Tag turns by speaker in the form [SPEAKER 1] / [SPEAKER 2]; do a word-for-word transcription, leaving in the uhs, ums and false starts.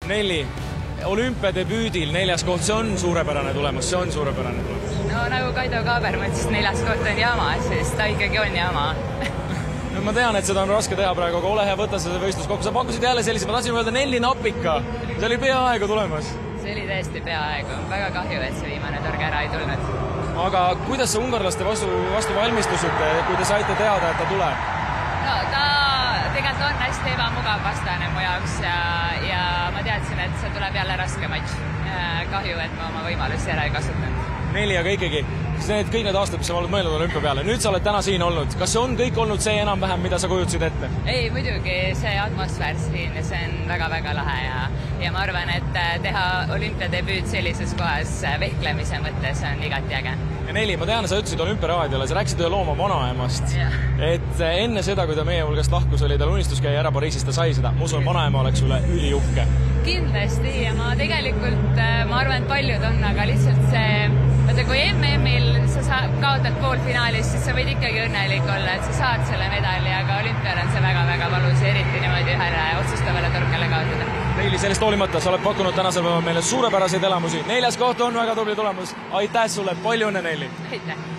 [SPEAKER 1] Nelli, olümpiadebüüdil neljas koht, see on suurepärane tulemus, see on suurepärane tulemus.
[SPEAKER 2] No nagu Kaido Kaaber mõtles, neljas koht on jama, siis ta ikkagi on jama.
[SPEAKER 1] No, ma tean, et seda on raske teha praegu, aga ole hea, võta seda võistlus kokku. Sa pakkusid jälle sellise, ma tahtsin öelda Nelli napika. See oli peaaegu tulemas.
[SPEAKER 2] See oli tõesti peaaegu. Väga kahju, et see viimane torge ära ei tulnud.
[SPEAKER 1] Aga kuidas sa ungarlaste vastu, vastu valmistusite, kui te saite teada, et ta tuleb?
[SPEAKER 2] No ta tegelikult on hästi ebamugav vastane mu jaoks ja, ja ma teadsin, et see tuleb jälle raske matš. Kahju, et ma oma võimalusi ära ei kasutanud.
[SPEAKER 1] Nelli, aga ikkagi, kas need kõik need aastad, mis sa oled mõelnud olümpia peale, nüüd sa oled täna siin olnud, kas see on kõik olnud see enam-vähem, mida sa kujutasid ette?
[SPEAKER 2] Ei, muidugi see atmosfäär siin, see on väga-väga lahe ja, ja ma arvan, et teha olümpiadebüüt sellises kohas vehklemise mõttes on igati äge.
[SPEAKER 1] Ja Nelli, ma tean, sa ütlesid olümpiaraadiole, sa rääkisid ühe looma vanaemast, ja. Et enne seda, kui ta meie hulgast lahkus, oli tal unistus käia ära Pariisis, ta sai seda. Ma usun, vanaema oleks üle üliuhke.
[SPEAKER 2] Kindlasti ja ma tegelikult, ma arvan, et paljud on, aga lihtsalt see, vaata kui M M-il sa kaotad poolfinaalis, siis sa võid ikkagi õnnelik olla, et sa saad selle medali, aga olümpial on see väga-väga valus ja eriti niimoodi ühele otsustavale torkele kaotada.
[SPEAKER 1] Nelli, sellest hoolimata, sa oled pakkunud tänasel päeval meile suurepäraseid elamusi. Neljas koht on väga tubli tulemus. Aitäh sulle, palju õnne, Nelli!
[SPEAKER 2] Aitäh!